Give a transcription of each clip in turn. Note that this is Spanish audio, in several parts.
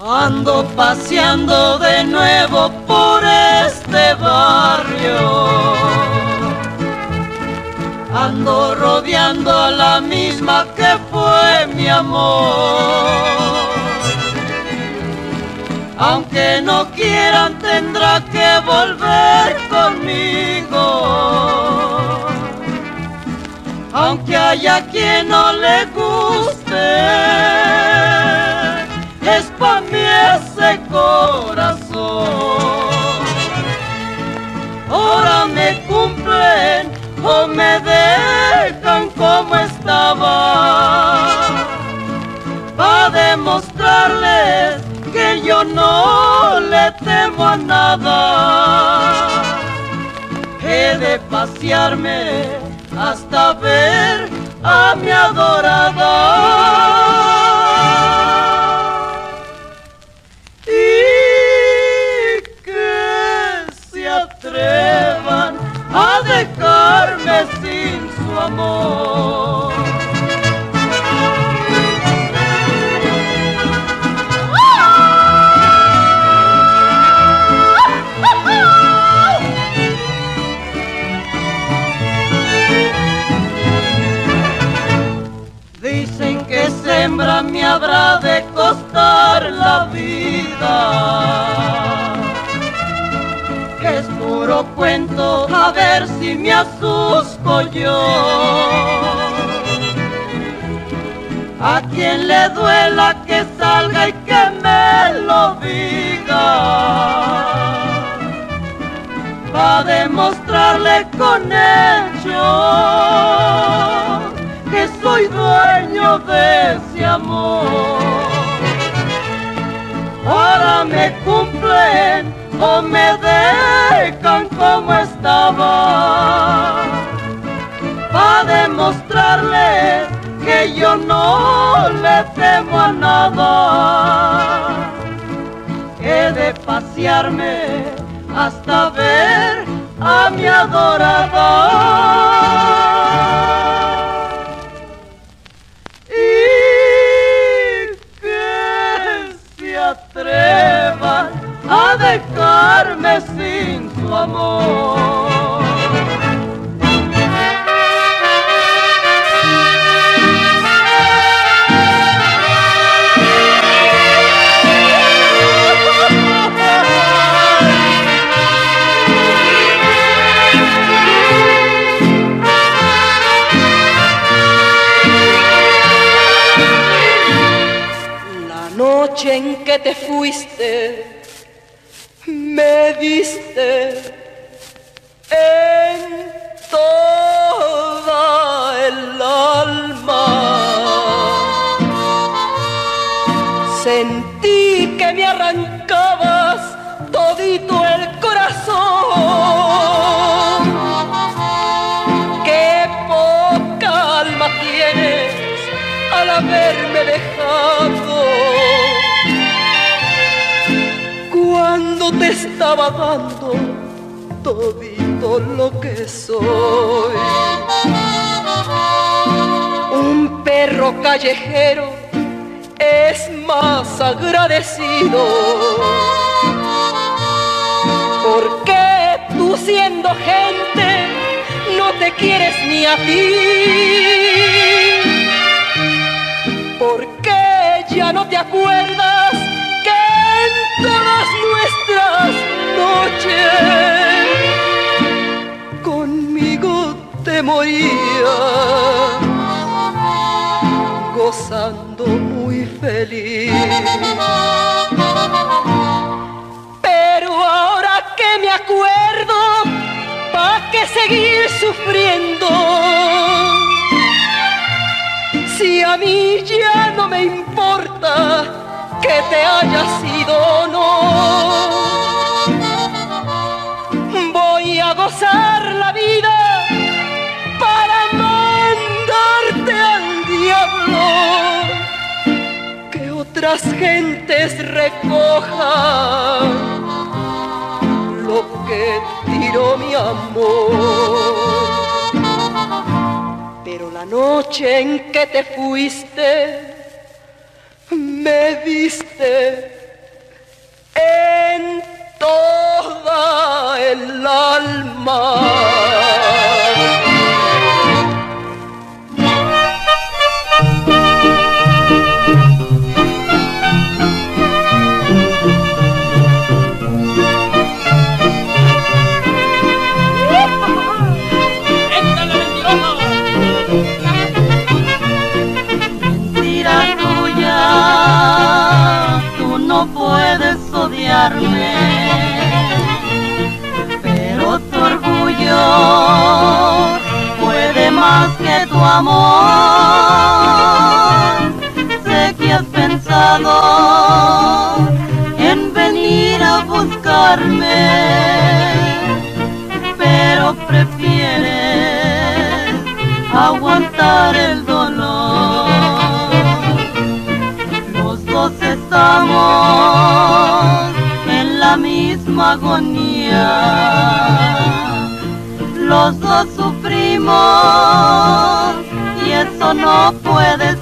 Ando paseando de nuevo por este barrio, ando rodeando a la misma que fue mi amor. Aunque no quieran tendrá que volver conmigo, aunque haya quien no le guste, es pa' mí ese corazón. Ahora me cumplen o me dejan como estaba, pa' demostrarles que yo no le temo a nada. He de pasearme hasta ver a mi adorada. Atrevan a dejarme sin su amor. Dicen que sembra me habrá de costar la vida. Es puro cuento, a ver si me asusto yo. A quien le duela que salga y que me lo diga, pa' demostrarle con hechos que soy dueño de ese amor. Ahora me cumplen o me dejan como estaba, pa' demostrarles que yo no le temo a nada. He de pasearme hasta ver a mi adorada. Y que se atrevan a dejarme sin su amor. La noche en que te fuiste me diste en toda el alma. Sentí que me arrancabas todito el corazón. Qué poca alma tienes al haberme dejado, cuando te estaba dando todito lo que soy. Un perro callejero es más agradecido, porque tú siendo gente no te quieres ni a ti, porque ya no te acuerdas en todas nuestras noches conmigo te morías, gozando muy feliz. Pero ahora que me acuerdo, ¿pa' qué seguir sufriendo? Si a mí ya no me importa que te hayas ido o no, voy a gozar la vida para mandarte al diablo, que otras gentes recojan lo que tiró mi amor. Pero la noche en que te fuiste me diste el alma. No puedes odiarme, pero tu orgullo puede más que tu amor. Sé que has pensado en venir a buscarme, pero prefieres aguantar el dolor. Los dos estamos en la misma agonía, los dos sufrimos y eso no puede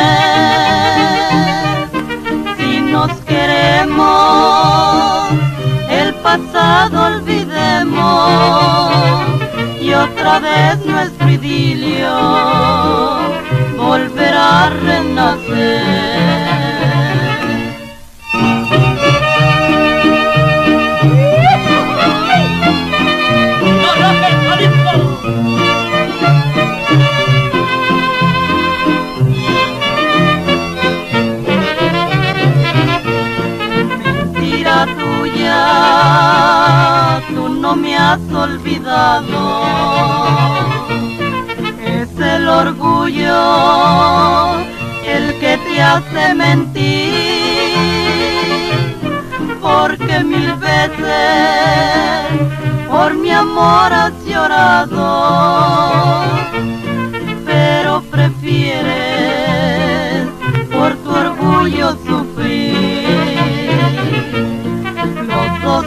ser. Si nos queremos, el pasado olvidemos y otra vez nuestro idilio volverá a renacer. Mentira tuya, tú no me has olvidado. Es el orgullo el que te hace mentir, porque mil veces por mi amor has llorado, pero prefieres por tu orgullo sufrir. Los dos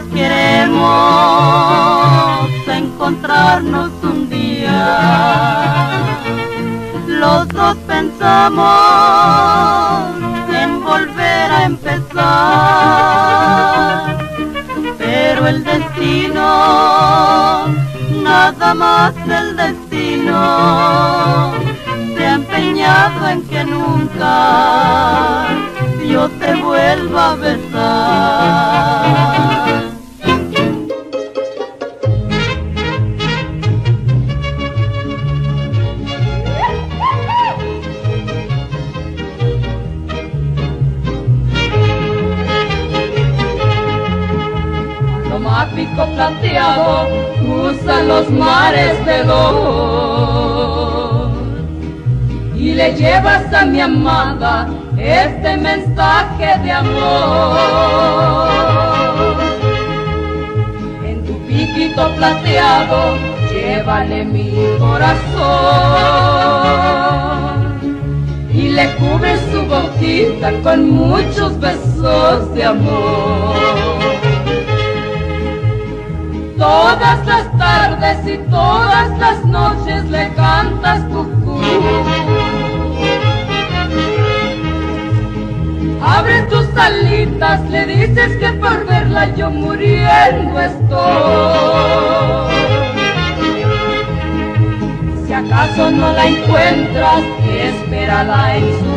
queremos encontrarnos un día, los dos pensamos en volver a empezar, pero el destino, nada más el destino, se ha empeñado en que nunca yo te vuelva a besar. Pico plateado cruza los mares de dolor y le llevas a mi amada este mensaje de amor. En tu piquito plateado llévale mi corazón y le cubre su boquita con muchos besos de amor. Todas las tardes y todas las noches le cantas cucú. Abre tus alitas, le dices que por verla yo muriendo estoy. Si acaso no la encuentras, espérala en su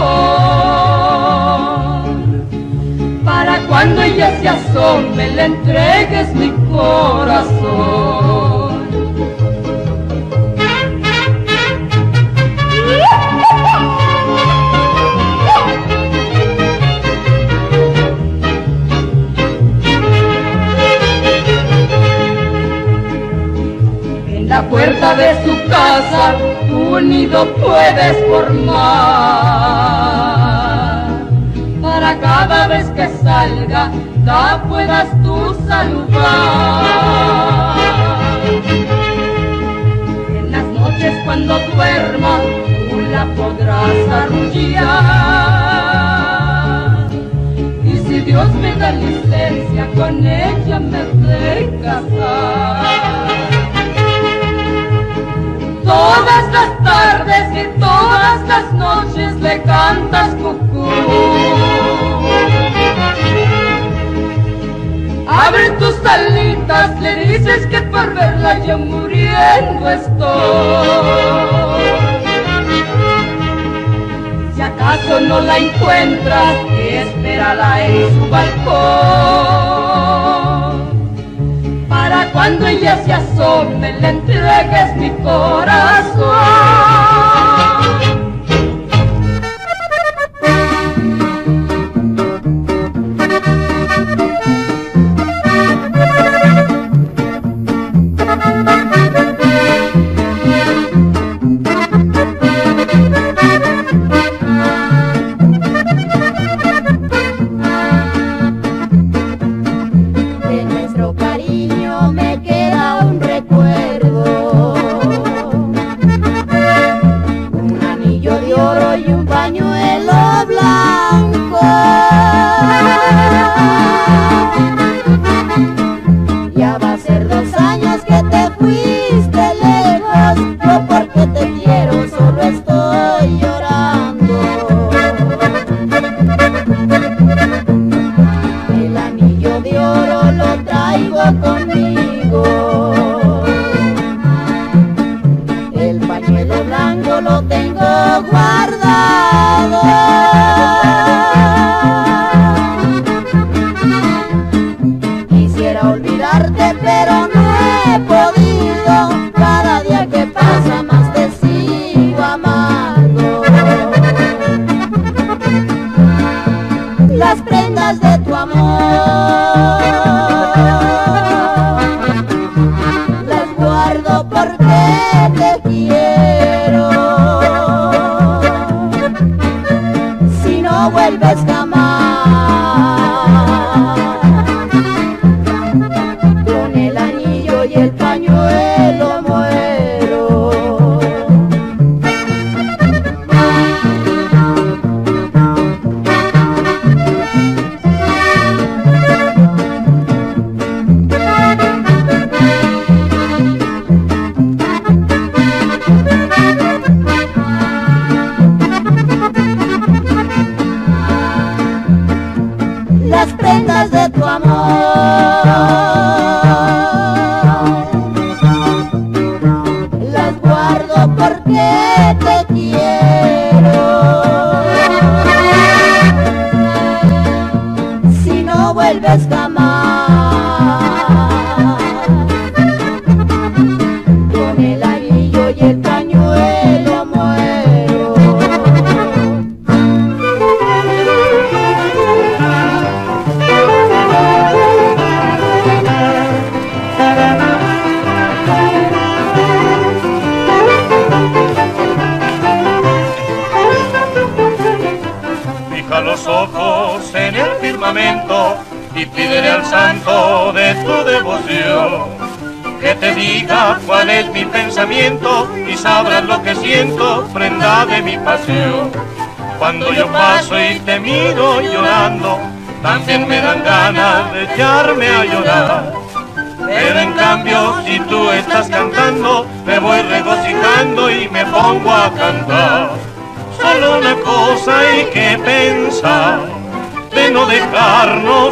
balcón. Para cuando ella se asome, le entregues mi corazón. En la puerta de su casa, tu nido puedes formar, para cada vez que salga, la puedas tú saludar. En las noches cuando duerma, tú la podrás arrullar. Y si Dios me da licencia, con ella me de casar. Todas las tardes y todas las noches le cantas cucú. Abre tus alitas le dices que por verla yo muriendo estoy. Si acaso no la encuentras, espérala en su balcón. Para cuando ella se asome, le entregues mi corazón. Los ojos en el firmamento y pídele al santo de tu devoción que te diga cuál es mi pensamiento y sabrás lo que siento, prenda de mi pasión. Cuando yo paso y te miro llorando, también me dan ganas de echarme a llorar. Pero en cambio si tú estás cantando, me voy regocijando y me pongo a cantar. Solo una cosa hay que pensar, de no dejarnos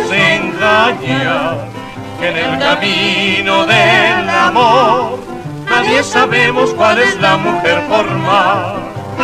engañar, que en el camino del amor nadie sabemos cuál es la mujer formal.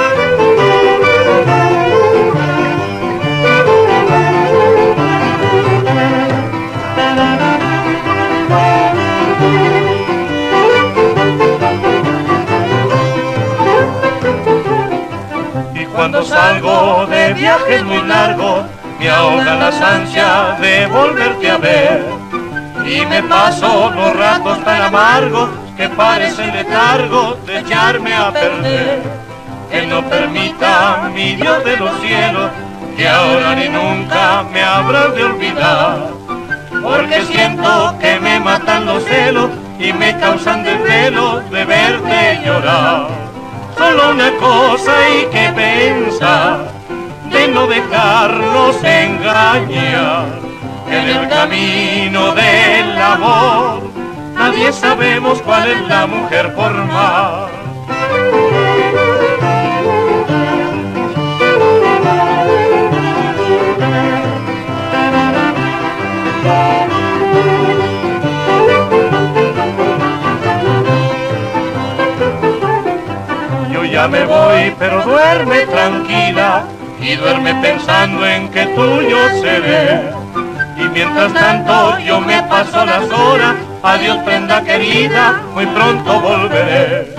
Cuando salgo de viajes muy largos, me ahogan las ansias de volverte a ver. Y me paso los ratos tan amargos que parecen letargos de echarme a perder. Que no permita, mi Dios de los cielos, que ahora ni nunca me habrás de olvidar. Porque siento que me matan los celos y me causan desvelos de verte llorar. Solo una cosa hay que pensar, de no dejarnos engañar. En el camino del amor nadie sabemos cuál es la mujer formal. voy, pero duerme tranquila y duerme pensando en que tuyo seré. Y mientras tanto yo me paso las horas, adiós prenda querida, muy pronto volveré.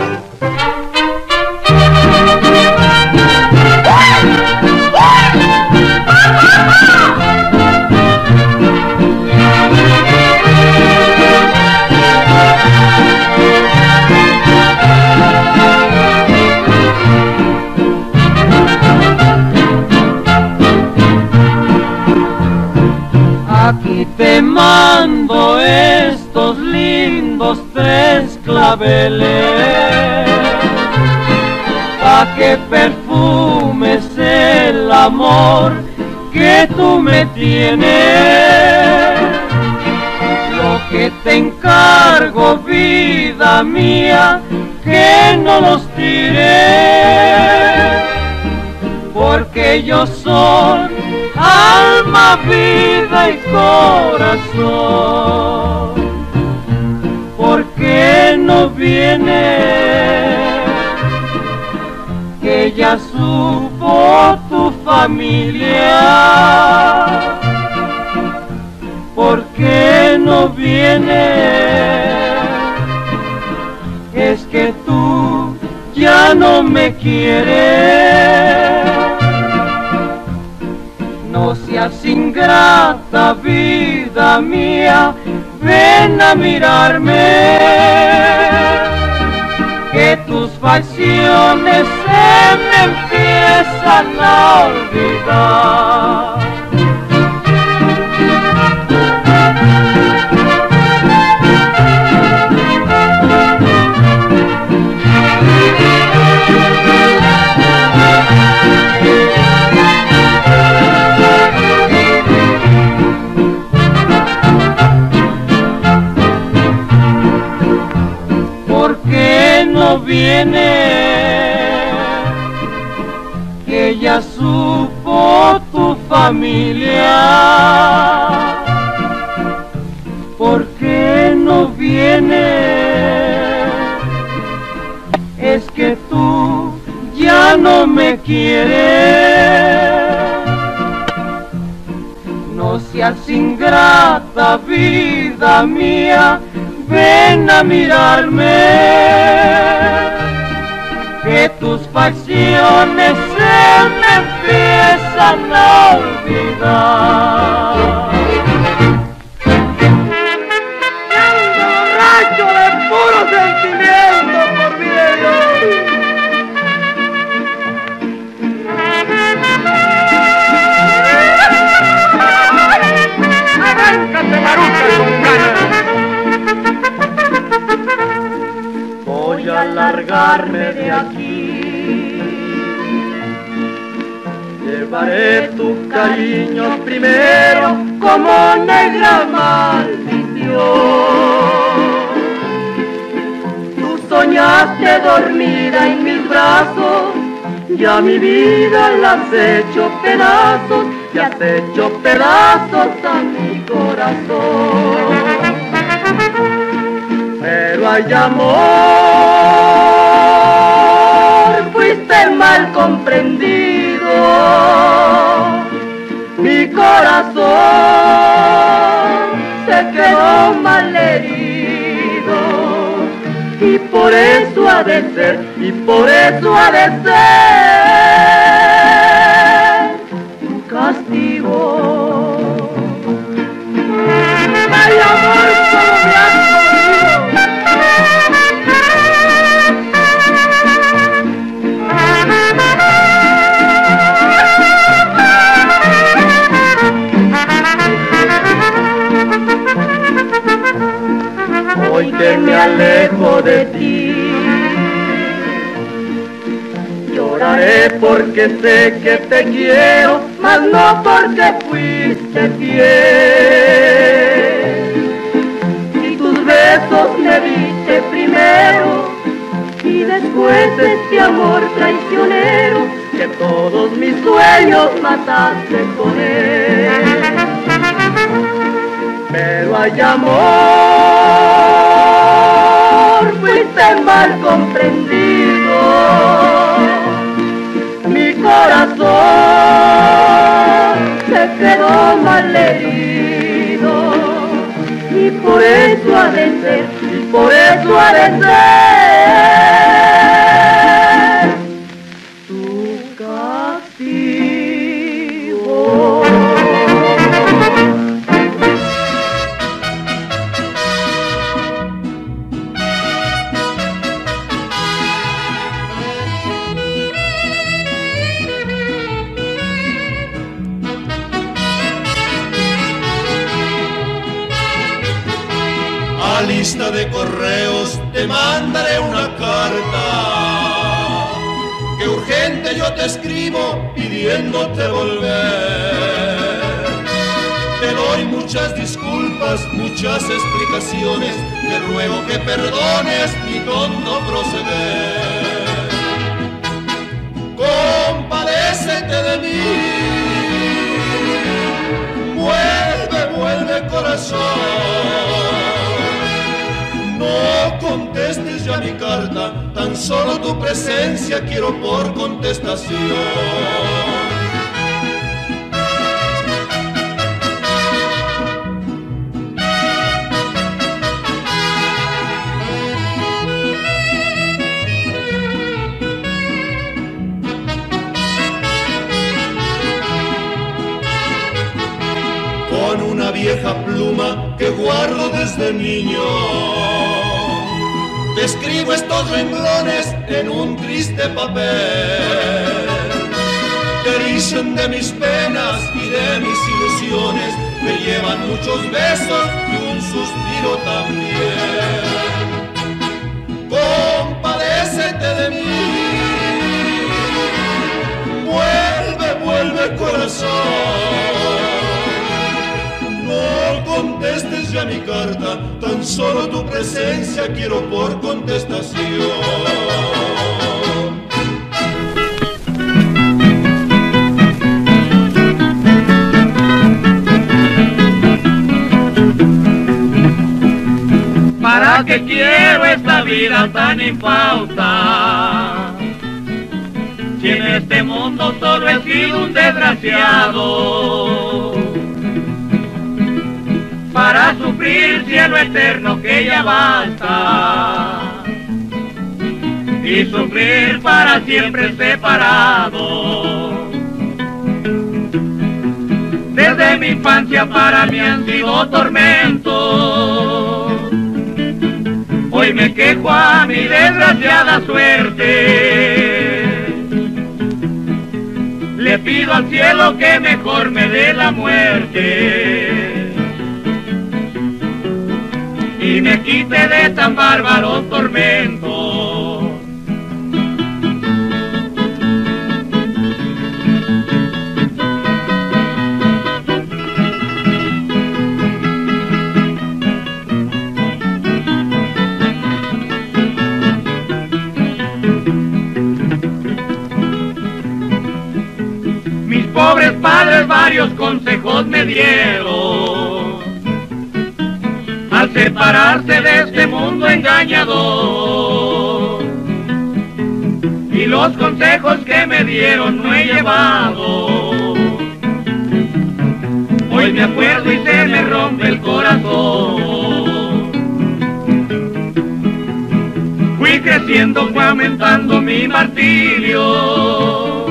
Aquí te mando estos lindos 3 claveles, pa' que perfumes el amor que tú me tienes. Lo que te encargo, vida mía, que no los tires, porque yo soy alma, vida y corazón. ¿Por qué no viene? Que ya supo tu familia. ¿Por qué no viene? Es que tú ya no me quieres. No seas ingrata, vida mía, ven a mirarme, que tus facciones se me empiezan a olvidar. No viene, que ya supo tu familia. ¿Por qué no viene? Es que tú ya no me quieres. No seas ingrata, vida mía, ven a mirarme, que tus facciones se me empiezan a olvidar. Ando borracho de puro sentimiento, por mi Dios. Arráncate, maruca, con ganas. Voy a largarme de aquí. Llevaré tu cariño primero como negra maldición. Tú soñaste dormida en mis brazos, ya mi vida la has hecho pedazos, y has hecho pedazos a mi corazón. Pero hay amor, fuiste mal comprendido, mi corazón se quedó mal herido, y por eso ha de ser, y por eso ha de ser un castigo. Ay, amor, como me has hoy que me alejo de ti, lloraré porque sé que te quiero, mas no porque fuiste fiel. Y tus besos me diste primero, y después este amor traicionero, que todos mis sueños mataste con él. Pero hay amor, fuiste mal comprendido, corazón se quedó malherido y por eso ha de ser, y por eso ha de ser tu castigo. A lista de correos te mandaré una carta, que urgente yo te escribo pidiéndote volver. Te doy muchas disculpas, muchas explicaciones, te ruego que perdones mi tonto proceder. Compadécete de mí, vuelve, vuelve corazón. No contestes ya mi carta, tan solo tu presencia quiero por contestación. Con una vieja pluma que guardo desde niño, te escribo estos renglones en un triste papel. Te dicen de mis penas y de mis ilusiones, me llevan muchos besos y un suspiro también. Compadécete de mí, vuelve, vuelve corazón. No contestes ya mi carta, tan solo tu presencia quiero por contestación. ¿Para qué quiero esta vida tan infausta? Si en este mundo solo he sido un desgraciado, para sufrir cielo eterno que ya basta, y sufrir para siempre separado. Desde mi infancia para mí han sido tormentos, hoy me quejo a mi desgraciada suerte. Le pido al cielo que mejor me dé la muerte y me quite de tan bárbaros tormentos. Mis pobres padres varios consejos me dieron al separarse de este mundo engañador, y los consejos que me dieron no he llevado. Hoy me acuerdo y se me rompe el corazón. Fui creciendo, fue aumentando mi martirio,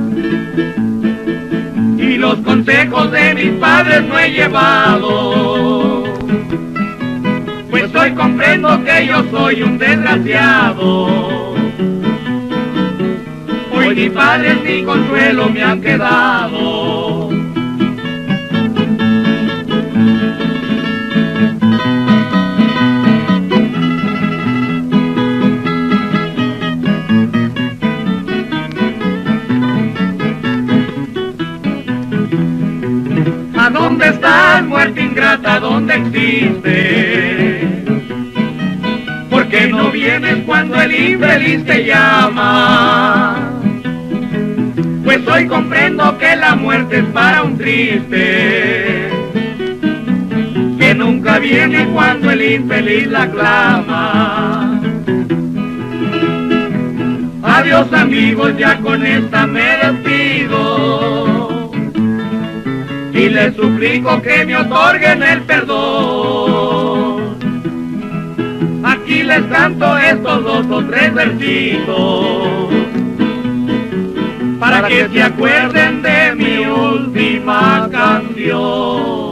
y los consejos de mis padres no he llevado. Pues hoy comprendo que yo soy un desgraciado. Hoy ni padres ni consuelo me han quedado. ¿A dónde estás, muerte ingrata? ¿Dónde existes? ¿Por qué no vienes cuando el infeliz te llama? Pues hoy comprendo que la muerte es para un triste, que nunca viene cuando el infeliz la clama. Adiós amigos, ya con esta me despido. cielo y les suplico que me otorguen el perdón. Aquí les canto estos 2 o 3 versitos para que se acuerden de mi última canción.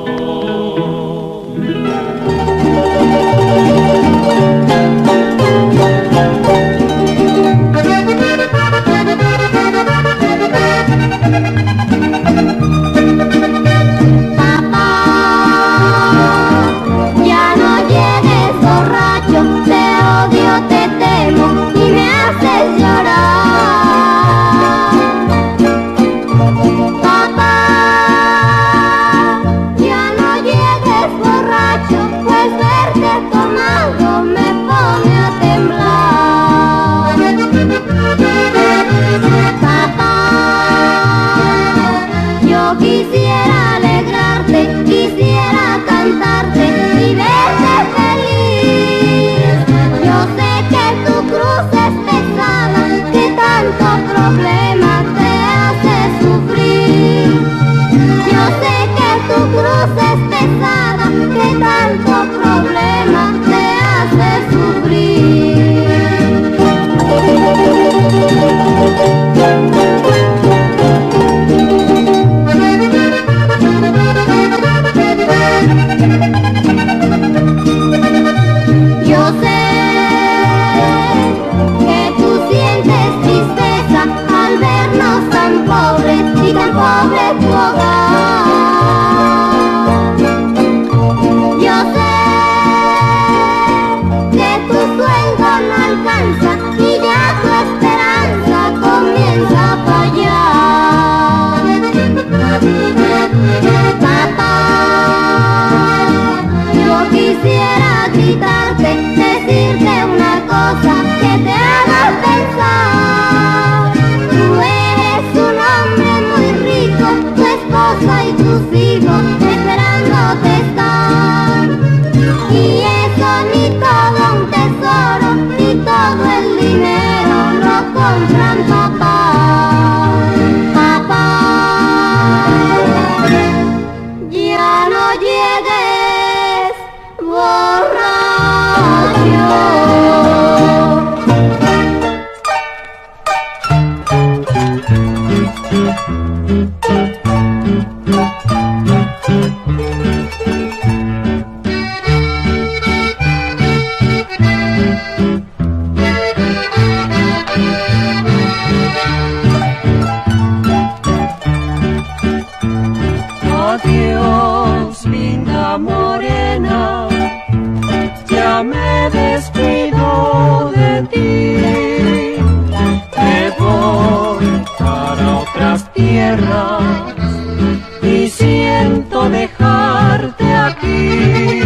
Y siento dejarte aquí.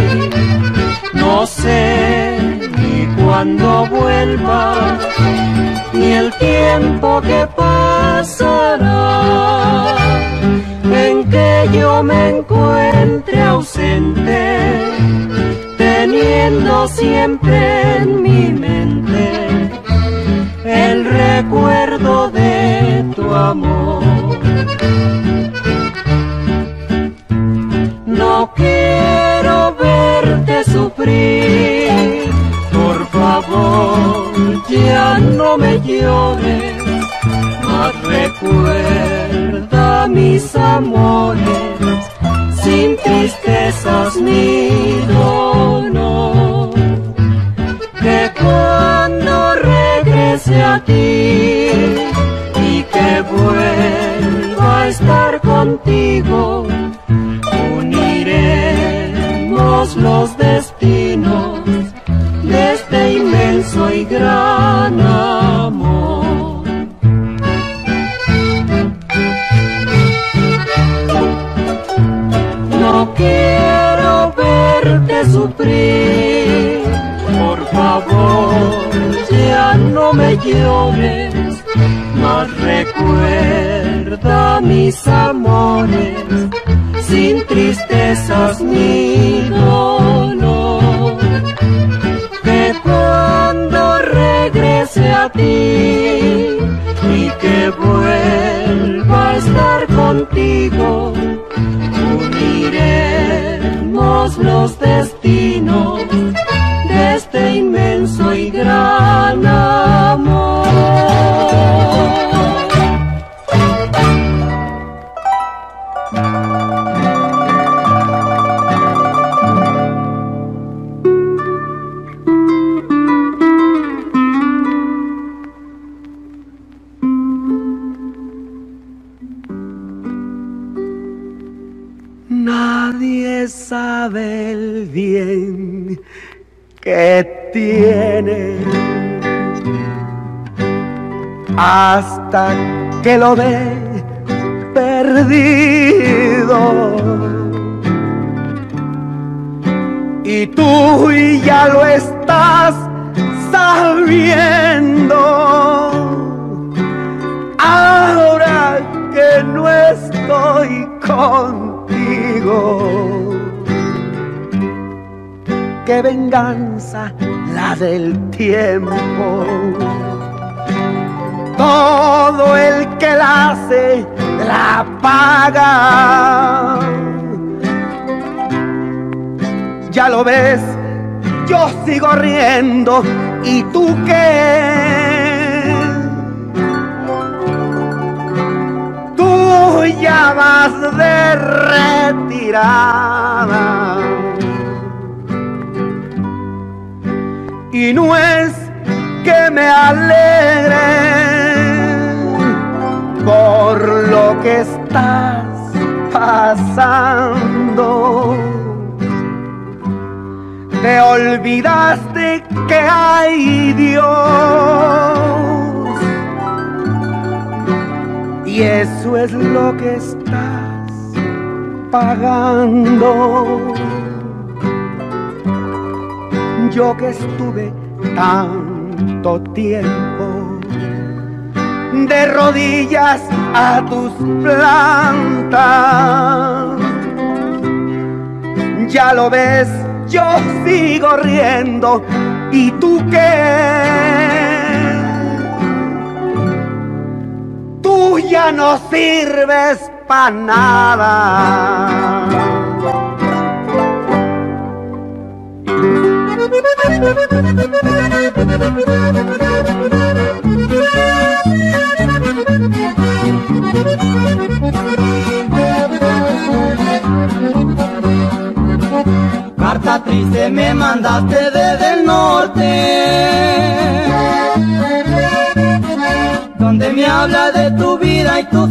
No sé ni cuándo vuelva, ni el tiempo que pasará en que yo me encuentre ausente, teniendo siempre en mi mente el recuerdo de tu amor. No quiero verte sufrir, por favor, ya no me llores, mas recuerda mis amores, sin tristezas ni dolor, que cuando regrese a ti y que vuelva a estar contigo, uniremos los destinos de este inmenso y gran amor. No quiero verte sufrir, por favor, ya no me llores, mas recuerda mis amores, sin tristezas ni dolor, que cuando regrese a ti y que vuelva estar contigo, uniremos los destinos de este inmenso y gran amor. Nadie sabe el bien que tiene hasta que lo ve perdido. Y tú ya lo estás sabiendo, ahora que no estoy contigo. Qué venganza la del tiempo. Todo el que la hace la paga. Ya lo ves, yo sigo riendo, ¿y tú qué? Tú ya vas de retirada. Y no es que me alegre por lo que estás pasando. Te olvidaste que hay Dios, y eso es lo que estás pagando. Yo que estuve tanto tiempo de rodillas a tus plantas, ya lo ves, yo sigo riendo, ¿y tú qué? Tú ya no sirves para nada. Carta triste me mandaste desde el norte, donde me habla de tu vida y tu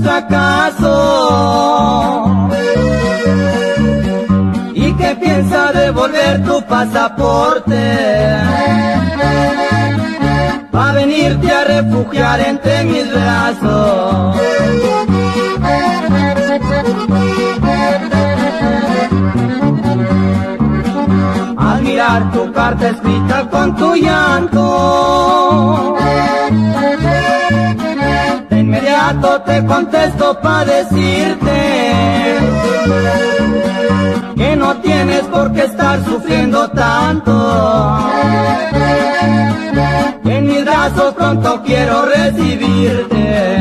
fracaso, y que piensa devolver tu pasaporte, pa' venirte a refugiar entre mis brazos. Al mirar tu carta escrita con tu llanto, de inmediato te contesto pa' decirte que no tienes por qué estar sufriendo tanto. En mis brazos pronto quiero recibirte.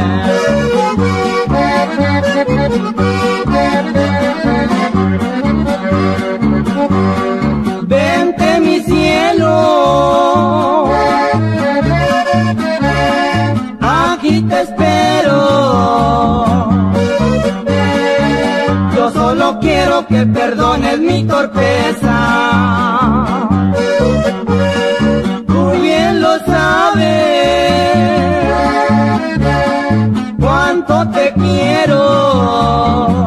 Vente mi cielo, aquí te espero. Yo solo quiero que perdones mi torpeza. Tú bien lo sabes, cuánto te quiero.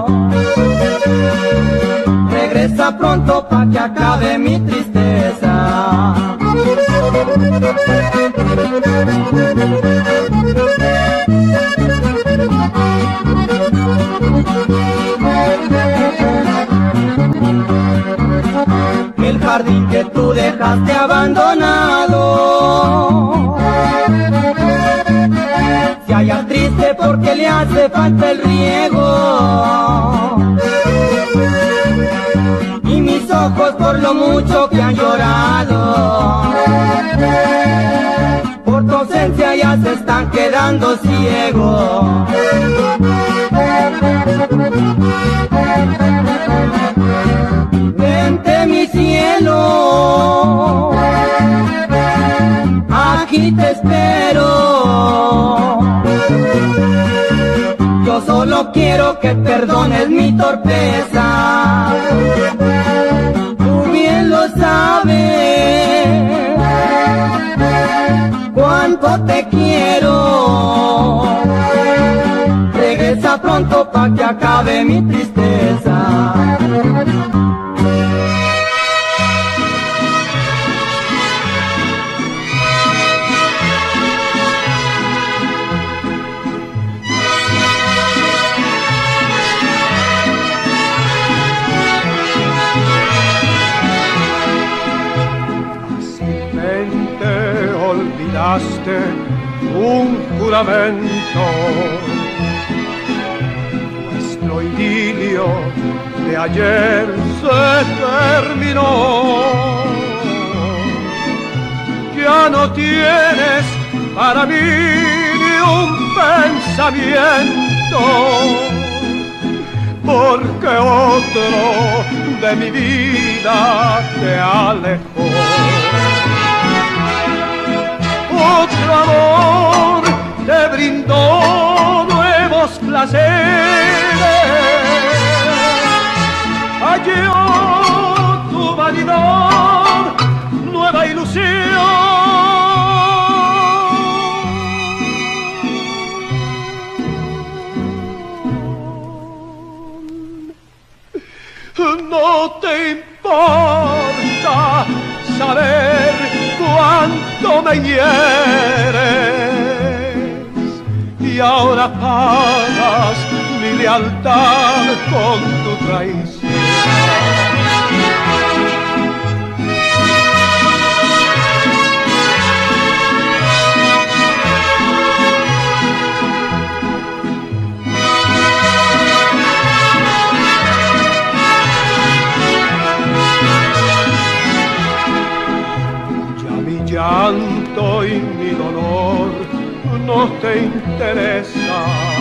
Regresa pronto pa' que acabe mi tristeza. El jardín que tú dejaste abandonado se halla triste porque le hace falta el riego, y mis ojos por lo mucho que han llorado, por tu ausencia ya se están quedando ciegos. aquí te espero. Yo solo quiero que perdones mi torpeza. Tú bien lo sabes, cuánto te quiero. Regresa pronto pa' que acabe mi tristeza. Olvidaste un juramento, nuestro idilio de ayer se terminó. Ya no tienes para mí ni un pensamiento, porque otro de mi vida te alejó. Otro amor te brindó nuevos placeres, halló tu vanidad nueva ilusión. No te importa saber cuánto me hieres, y ahora pagas mi lealtad con tu traición. Llanto y mi dolor no te interesa.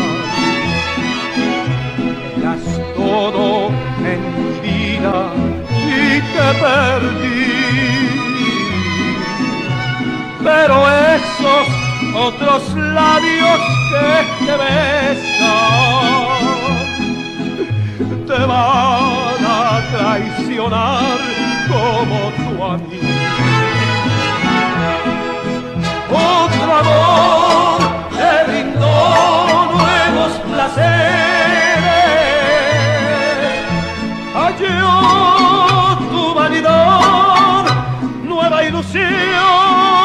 Eras todo en mi vida y te perdí. Pero esos otros labios que te besan te van a traicionar como tu amigo. Otro amor te brindó nuevos placeres, halló tu vanidad nueva ilusión.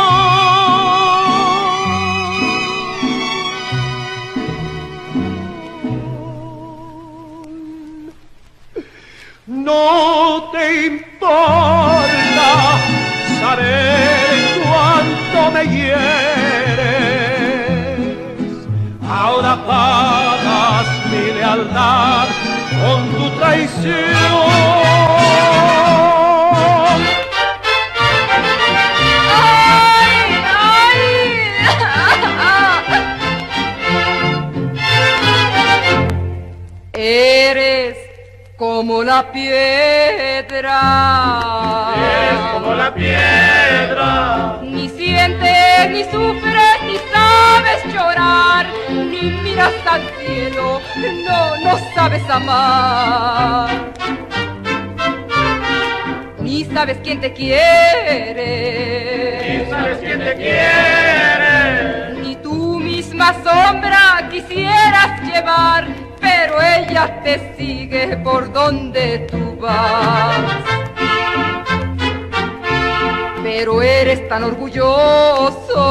No te importa saber cuánto me hieres, ahora pagas mi lealtad con tu traición. Eres como la piedra. Eres como la piedra. Ni sientes, ni sufres, ni sabes llorar, ni miras al cielo, no sabes amar. Ni sabes quién te quiere. Ni sabes quién te quiere. Ni tú misma sombra quisieras llevar, pero ella te sigue por donde tú vas. Pero eres tan orgulloso,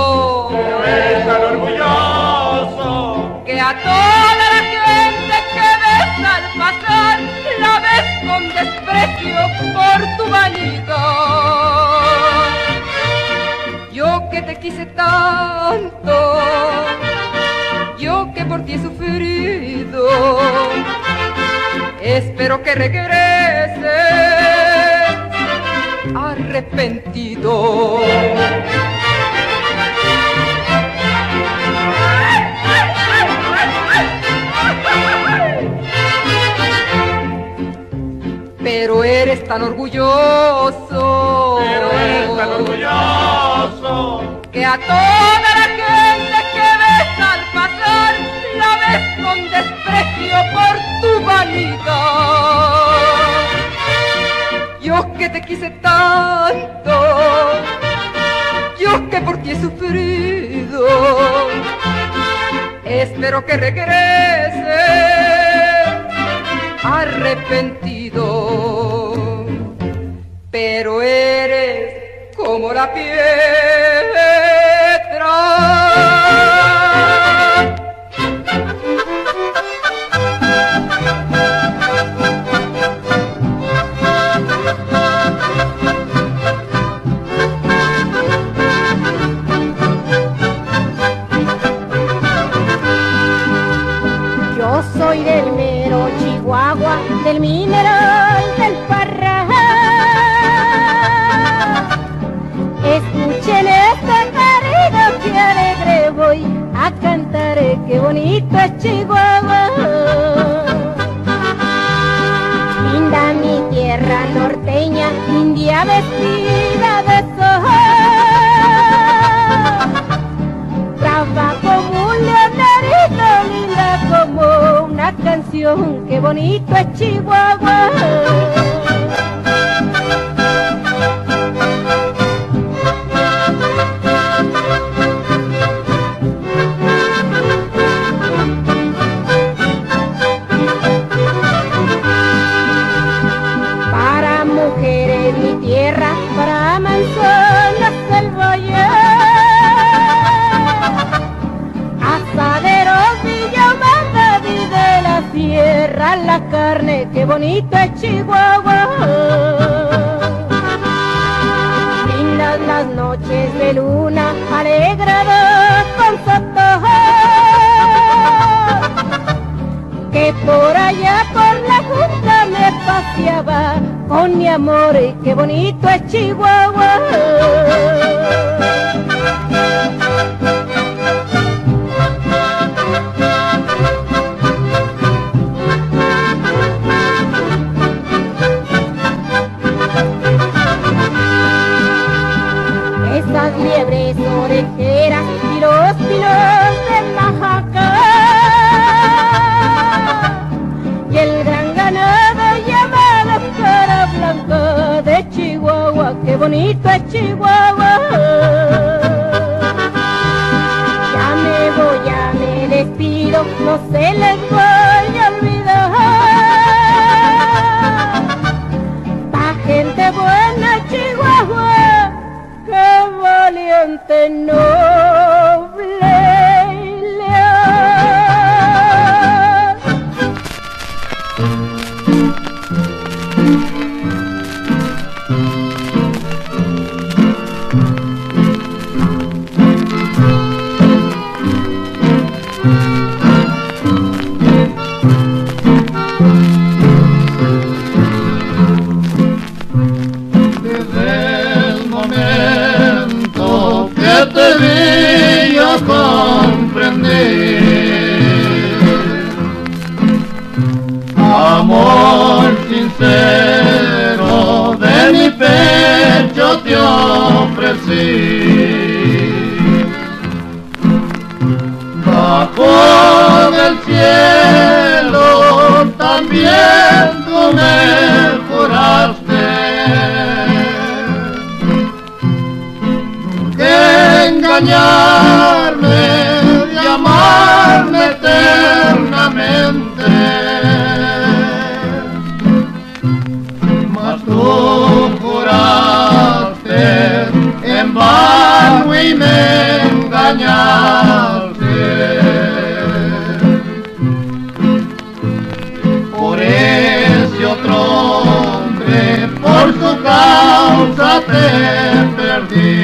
que a toda la gente que ves al pasar la ves con desprecio por tu vanidad. Yo que te quise tanto, yo que por ti he sufrido, espero que regreses arrepentido. Pero eres tan orgulloso, pero eres tan orgulloso, que a toda la gente que ves al pasar la ves con desprecio por tu vanidad. Yo que te quise tanto, yo que por ti he sufrido, espero que regrese arrepentido, pero eres como la piedra. Yo soy del mero Chihuahua, del mineral del Parral. Escuchen esta carrera que alegre voy a cantar, qué bonito es Chihuahua. Linda mi tierra norteña, india vestida de soja, brava como un leonerito, linda como una canción, qué bonito es Chihuahua. Para mujeres mi tierra, para manzanas el valle, asaderos Villamanda y de la sierra la carne, qué bonito es Chihuahua. Lindas las noches de luna alegradas con sotoja, que por allá por la junta me paseaba con mi amor, y qué bonito es Chihuahua. Esas liebres orejeras y los pinos de Majaca, y el gran ganado llamado cara blanca de Chihuahua, qué bonito es Chihuahua. Ya me voy, ya me despido, no se les vaya a olvidar, pa' gente buena Chihuahua, qué valiente, noble y leal. Desde el momento que te vi yo comprendí, amor sincero de mi pecho te ofrecí. Bajo del cielo también tú me juraste que engañarme y amarme eternamente, mas tú juraste en vano y me engañaste. Por ese otro hombre, por su causa te perdí.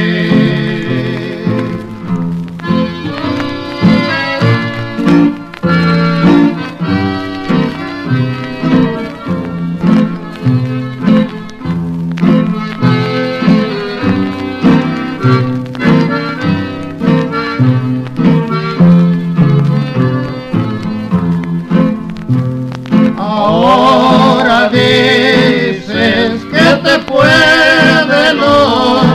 Ahora dices que te puede lograr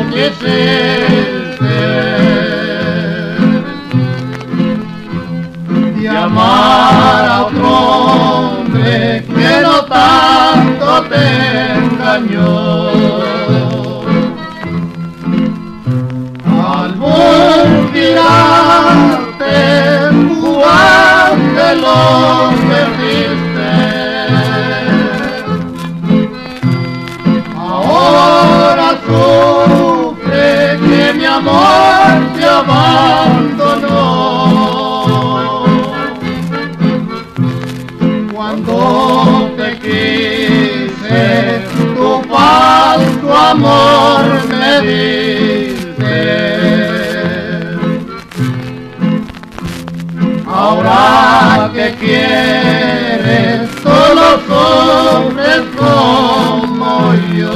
quieres solo hombres como yo.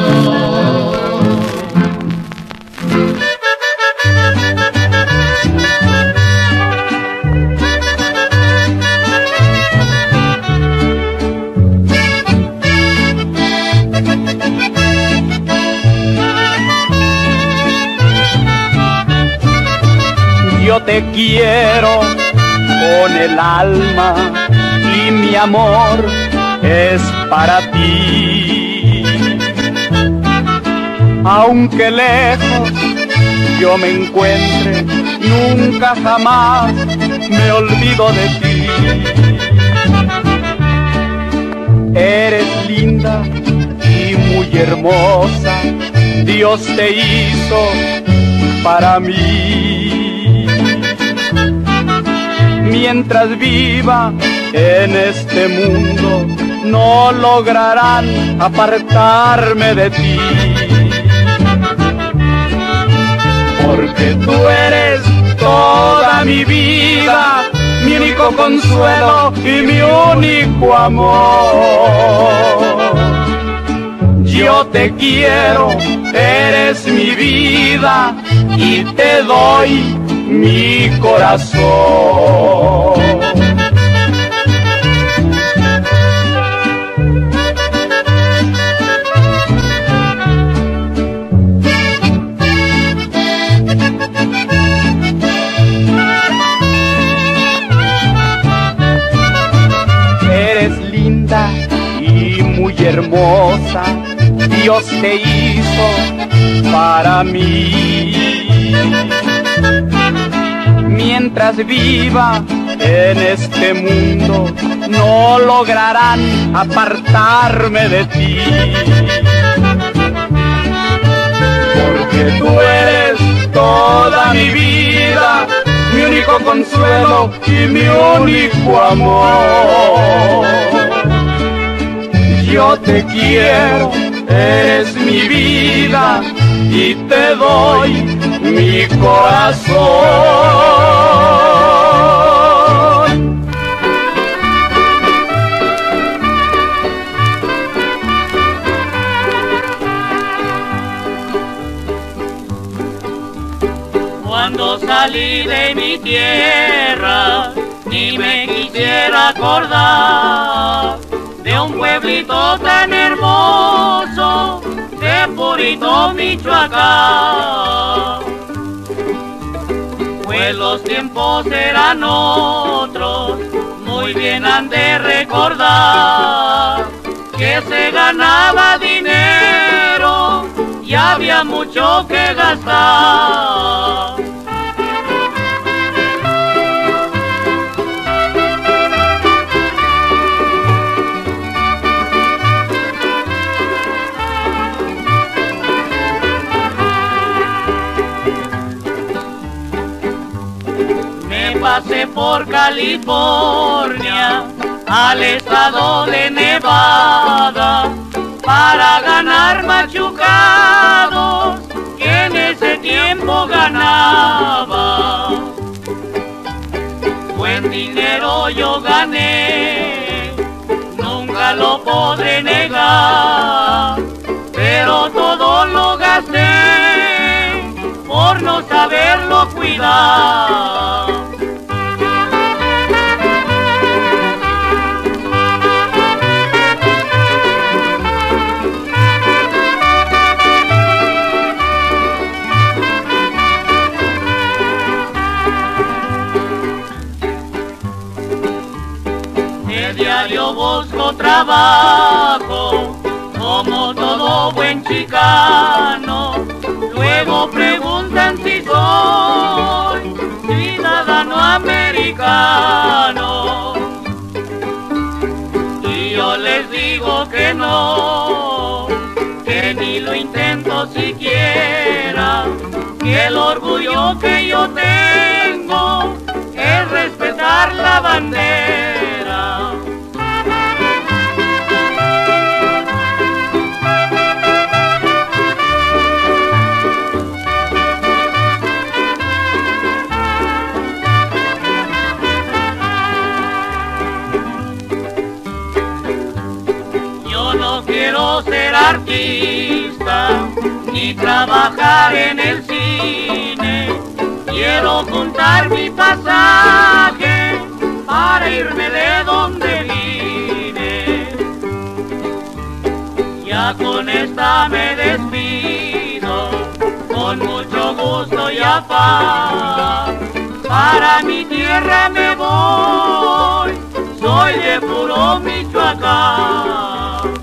Yo te quiero con el alma y mi amor es para ti. Aunque lejos yo me encuentre, nunca jamás me olvido de ti. Eres linda y muy hermosa, Dios te hizo para mí. Mientras viva en este mundo, no lograrán apartarme de ti. Porque tú eres toda mi vida, mi único consuelo y mi único amor. Yo te quiero, eres mi vida y te doy mi corazón. Eres linda y muy hermosa, Dios te hizo para mí. Mientras viva en este mundo, no lograrán apartarme de ti. Porque tú eres toda mi vida, mi único consuelo y mi único amor. Yo te quiero, eres mi vida y te doy mi corazón. Cuando salí de mi tierra, ni me quisiera acordar de un pueblito tan hermoso, de Purito, Michoacán. Pues los tiempos eran otros, muy bien han de recordar, que se ganaba dinero y había mucho que gastar. Pasé por California al estado de Nevada para ganar machucados que en ese tiempo ganaba. Buen dinero yo gané, nunca lo podré negar, pero todo lo gasté por no saberlo cuidar. Diario busco trabajo, como todo buen chicano. Luego preguntan si soy ciudadano americano. Y yo les digo que no, que ni lo intento siquiera, que el orgullo que yo tengo es respetar la bandera. revista, ni trabajar en el cine. Quiero juntar mi pasaje para irme de donde vine. Ya con esta me despido, con mucho gusto y afán. Para mi tierra me voy, soy de puro Michoacán.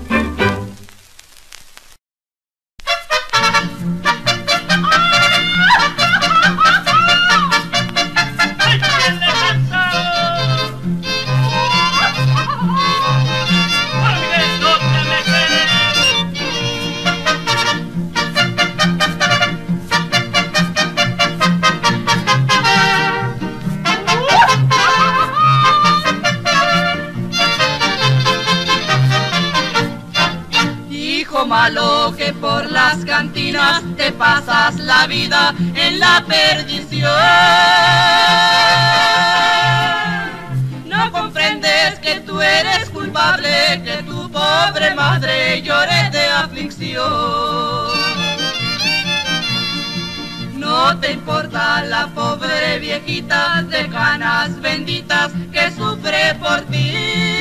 Malo que por las cantinas te pasas la vida en la perdición. No comprendes que tú eres culpable, que tu pobre madre llore de aflicción. No te importa la pobre viejita de canas benditas que sufre por ti.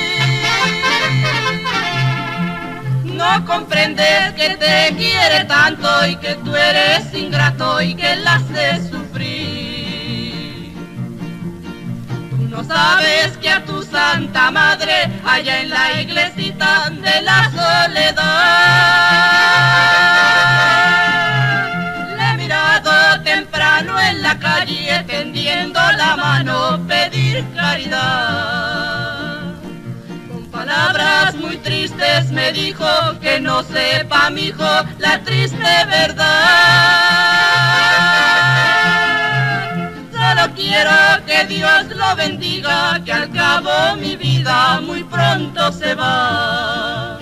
No comprendes que te quiere tanto y que tú eres ingrato y que la haces sufrir. Tú no sabes que a tu Santa Madre allá en la iglesita de la soledad le he mirado temprano en la calle tendiendo la mano pedir caridad. Palabras muy tristes me dijo que no sepa mi hijo la triste verdad. Solo quiero que Dios lo bendiga, que al cabo mi vida muy pronto se va.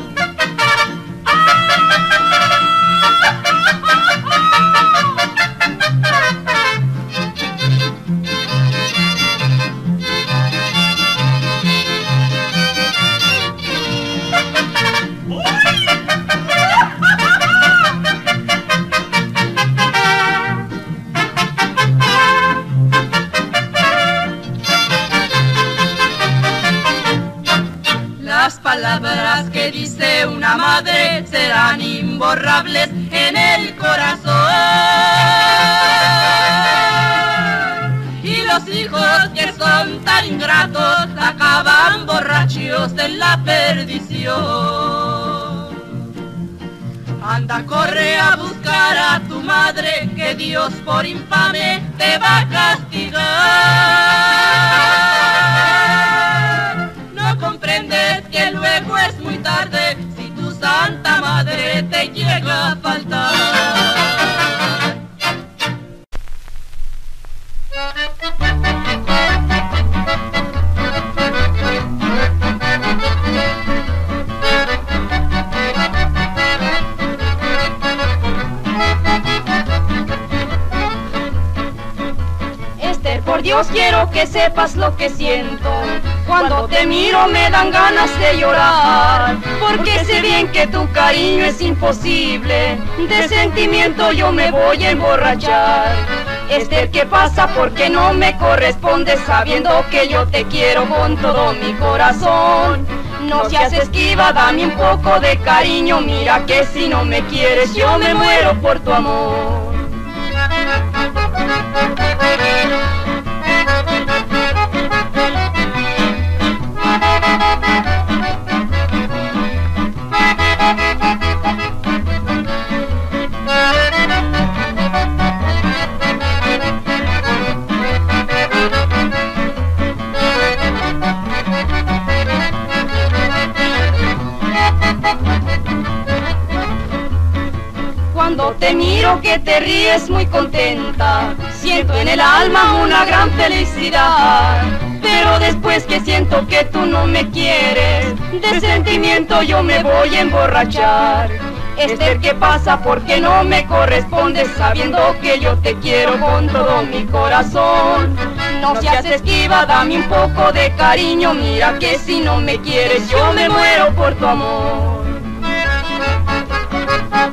Las palabras que dice una madre serán imborrables en el corazón. Y los hijos que son tan ingratos acaban borrachos en la perdición. Anda, corre a buscar a tu madre, que Dios por infame te va a castigar. No comprendes que luego es muy tarde si tu Santa Madre te llega a faltar. Por Dios quiero que sepas lo que siento. Cuando te miro me dan ganas de llorar, porque sé bien que tu cariño es imposible. De sentimiento yo me voy a emborrachar. ¿Qué pasa? Porque no me corresponde, sabiendo que yo te quiero con todo mi corazón. No seas esquiva, dame un poco de cariño. Mira que si no me quieres yo me muero por tu amor. Cuando te miro que te ríes muy contenta, siento en el alma una gran felicidad. Pero después que siento que tú no me quieres, de sentimiento yo me voy a emborrachar. ¿Qué pasa? Porque no me corresponde, sabiendo que yo te quiero con todo mi corazón. No seas esquiva, dame un poco de cariño. Mira que si no me quieres yo me muero por tu amor.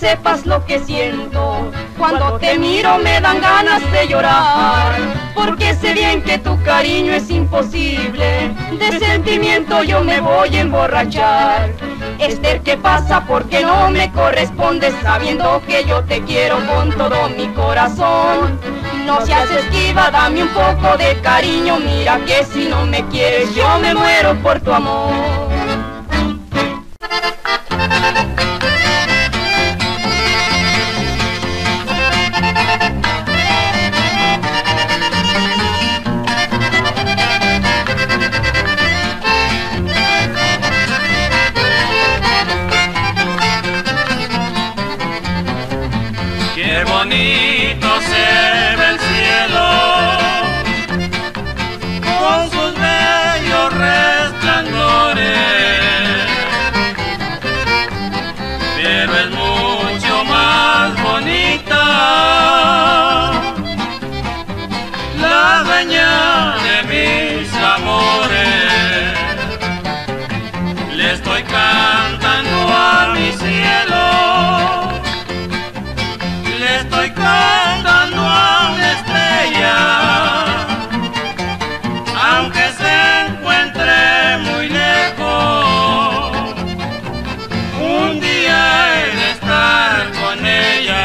sepas lo que siento. Cuando te miro me dan ganas de llorar, porque sé bien que tu cariño es imposible. De sentimiento yo me voy a emborrachar. Esther, ¿qué pasa? ¿Por qué no me correspondes sabiendo que yo te quiero con todo mi corazón? No seas esquiva, dame un poco de cariño. Mira que si no me quieres yo me muero por tu amor. Qué bonito se ve el cielo con sus bellos resplandores, pero es mucho más bonita la dueña de mis amores. Le estoy cantando a mi cielo, le estoy cantando a una estrella, aunque se encuentre muy lejos, un día he de estar con ella.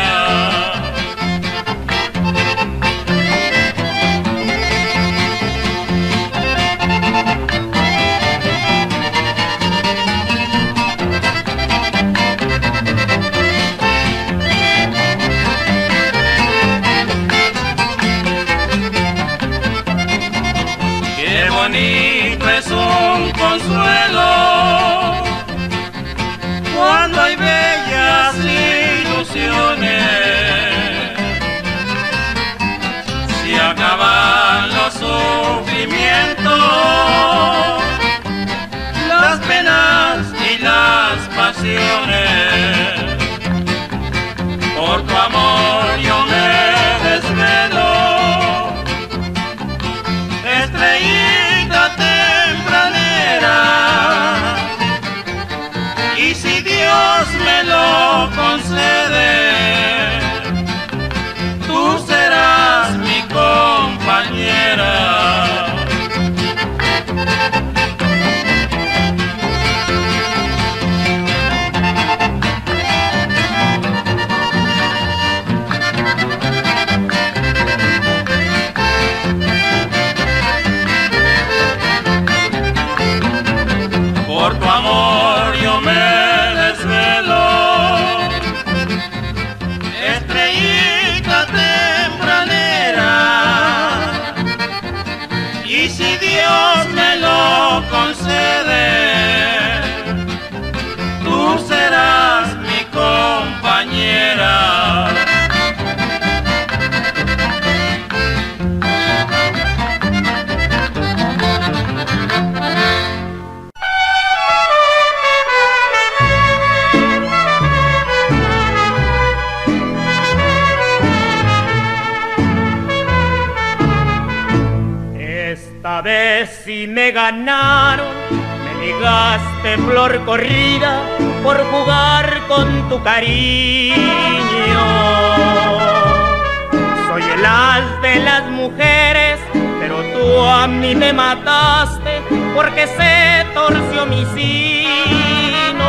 Bonito es un consuelo cuando hay bellas ilusiones. Si acaban los sufrimientos, las penas y las pasiones, por tu amor yo me desvelo. Estrellita tempranera, y si Dios me lo concede, tú serás mi compañera. Por tu amor yo me desvelo, estrellita tempranera, y si Dios me lo concede, tú serás mi compañera. Esta vez sí me ganaron, me ligaste flor corrida por jugar con tu cariño. Soy el as de las mujeres, pero tú a mí me mataste porque se torció mi sino.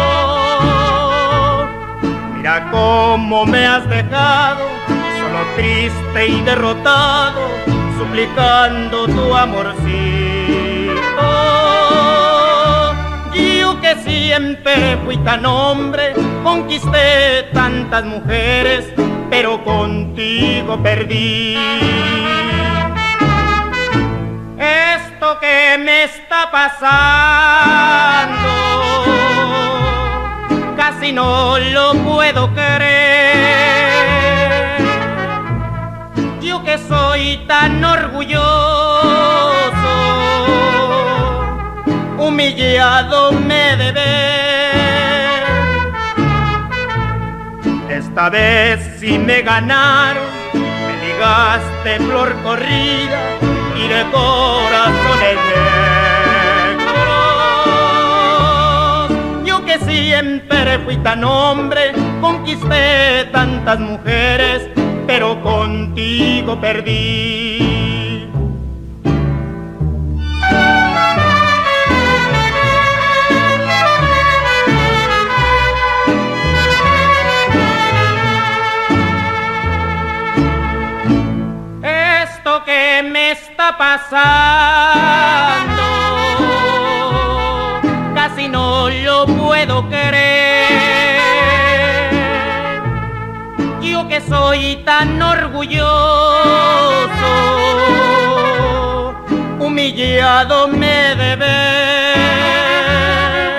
Mira cómo me has dejado, solo triste y derrotado, suplicando tu amorcito. Yo que siempre fui tan hombre, conquisté tantas mujeres, pero contigo perdí. Esto que me está pasando, casi no lo puedo creer. Yo que soy tan orgulloso, humillado me he de ver. Esta vez sí me ganaron, me ligaste flor corrida y de corazones negros. Yo que siempre fui tan hombre, conquisté tantas mujeres, pero contigo perdí. Esto que me está pasando casi no lo puedo creer. Yo que soy tan orgulloso, humillado me de ver.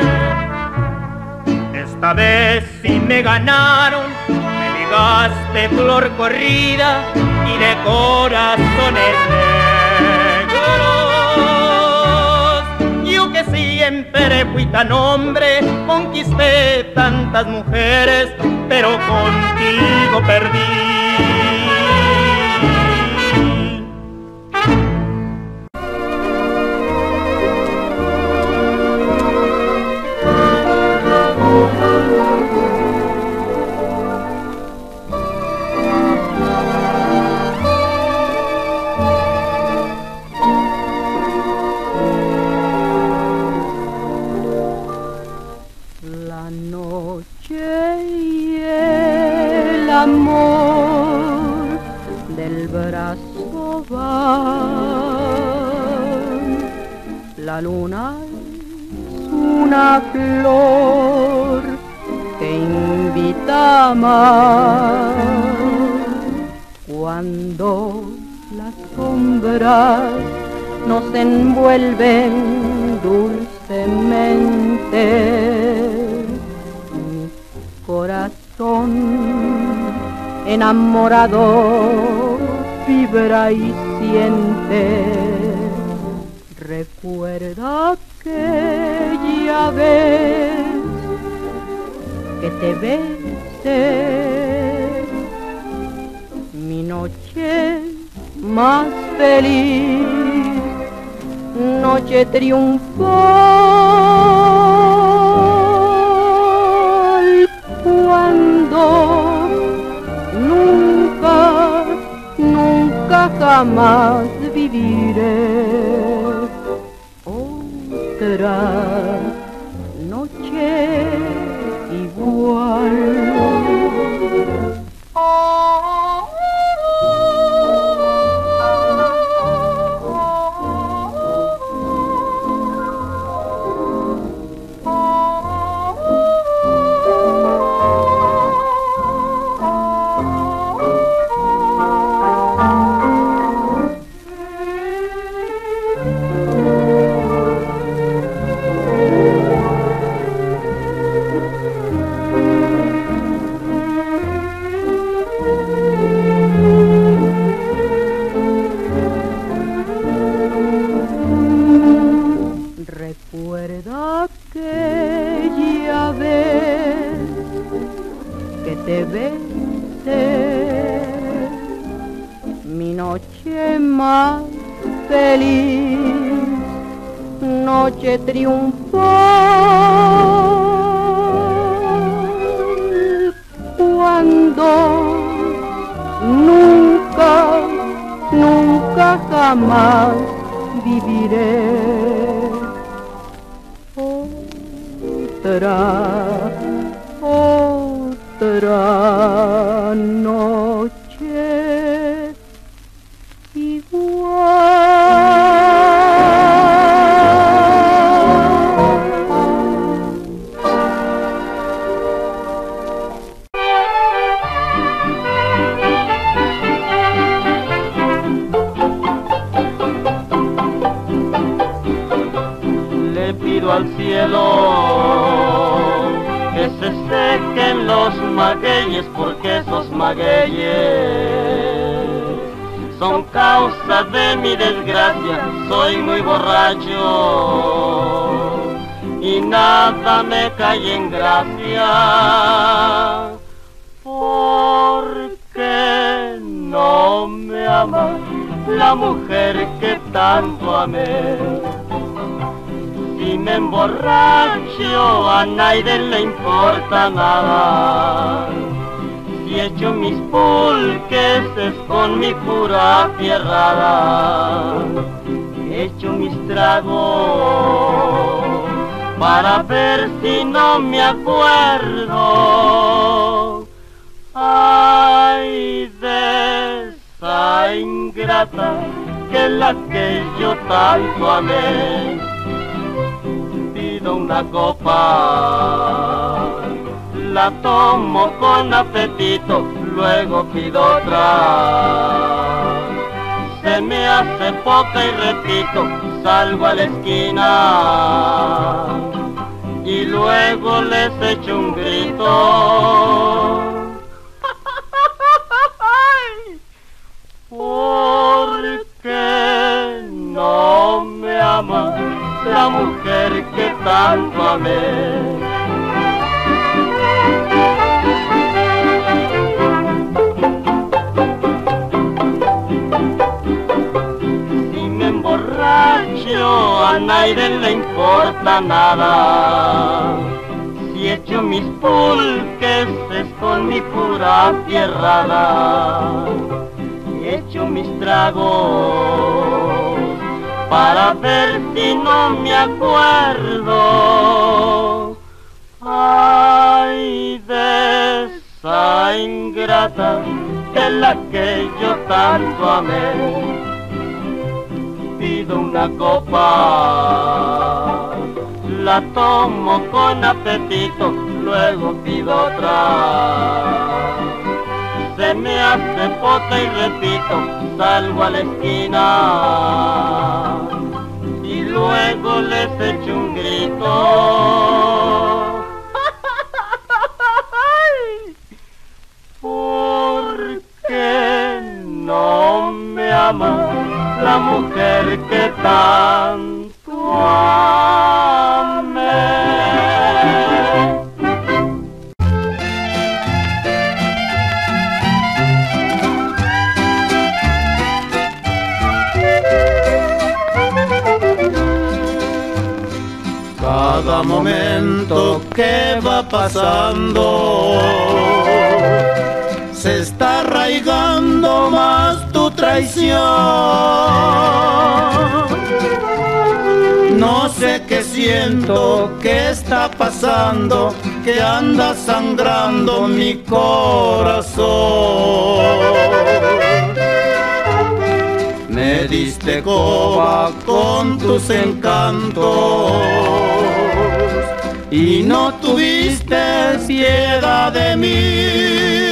Esta vez sí me ganaron, me ligaste flor corrida y de corazones negros. Yo que siempre fui tan hombre, conquisté tantas mujeres, pero contigo perdí. La noche y el amor del brazo van. La luna es una flor que invita a amar. Cuando las sombras nos envuelven dulcemente, mi corazón enamorado vibra y siente. Recuerda aquella vez que te besé, mi noche más feliz, noche triunfal, cuando nunca, nunca jamás viviré otra noche igual. Recuerda aquella vez que te besé, mi noche más feliz, noche triunfal, cuando nunca, nunca jamás viviré otra noche Le pido al cielo que se sequen los magueyes, porque esos magueyes son causa de mi desgracia. Soy muy borracho y nada me cae en gracia, porque no me ama la mujer que tanto amé. Si me emborracho a nadie le importa nada. Si echo mis pulques es con mi pura tierrada. Echo mis tragos para ver si no me acuerdo. Ay, de esa ingrata que la que yo tanto amé. Pido una copa, la tomo con apetito, luego pido otra. Se me hace poca y repito, salgo a la esquina y luego les echo un grito. ¿Por qué no me ama la mujer que tanto amé? A nadie le importa nada. Si echo mis pulques es con mi pura tierrada. Echo mis tragos para ver si no me acuerdo. Ay, de esa ingrata de la que yo tanto amé. Pido una copa, la tomo con apetito, luego pido otra. Se me hace poca y repito, salgo a la esquina y luego les echo un grito. ¿Por qué no me ama la mujer que tanto amé? Cada momento que va pasando se está arraigando más tu traición. No sé qué siento, qué está pasando, que anda sangrando mi corazón. Me diste coba con tus encantos y no tuviste piedad de mí.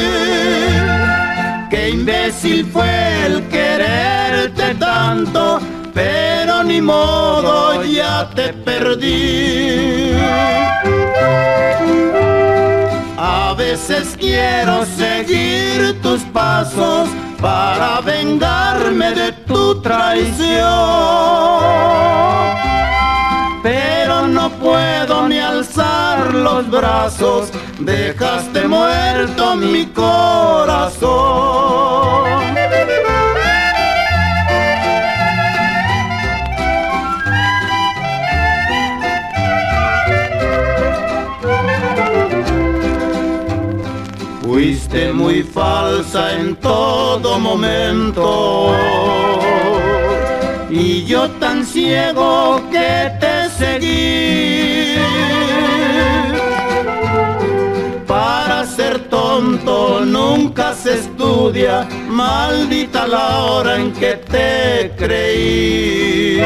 Qué imbécil fue el quererte tanto, pero ni modo, ya te perdí. A veces quiero seguir tus pasos para vengarme de tu traición, pero no puedo ni alzar los brazos, dejaste muerto mi corazón. Fuiste muy falsa en todo momento y yo tan ciego que te seguí. Para ser tonto nunca se estudia, maldita la hora en que te creí.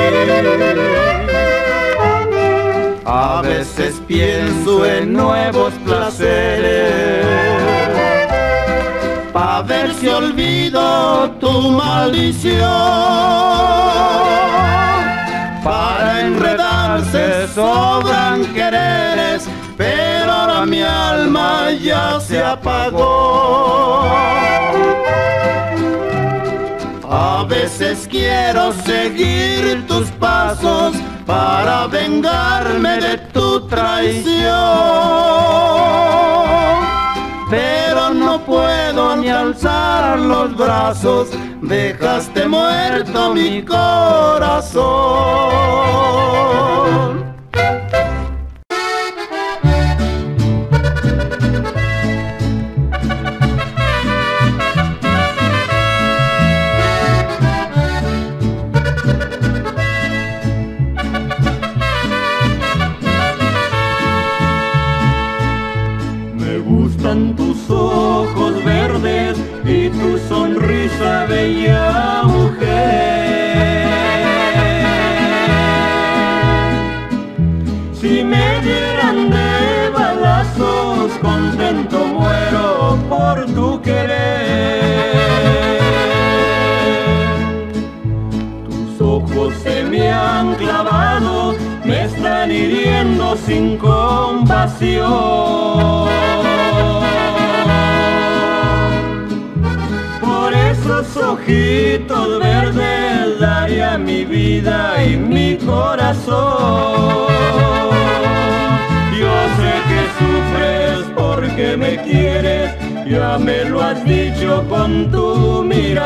A veces pienso en nuevos placeres, pa' ver si olvido tu maldición. Para enredarse sobran quereres, pero ahora mi alma ya se apagó. A veces quiero seguir tus pasos para vengarme de tu traición, pero no puedo ni alzar los brazos, dejaste muerto mi corazón. Tus ojos verdes y tu sonrisa bella mujer. Si me dieran de balazos, contento muero por tu querer. Tus ojos se me han clavado, me están hiriendo sin compasión. Esos ojitos verdes daría mi vida y mi corazón. Yo sé que sufres porque me quieres, ya me lo has dicho con tu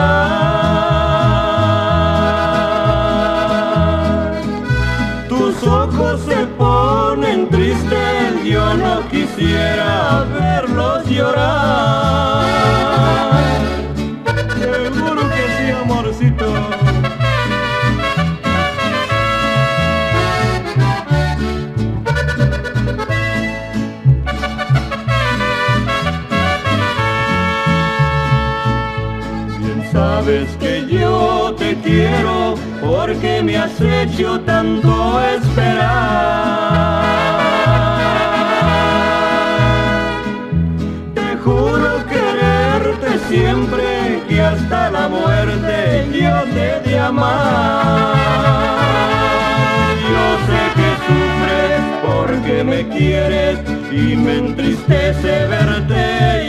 mirar. Tus ojos se ponen tristes, yo no quisiera verlos llorar. Seguro que sí, amorcito. Bien sabes que yo te quiero porque me has hecho tanto esperar. Te juro quererte siempre, que hasta la muerte yo te he de amar. Yo sé que sufres porque me quieres y me entristece verte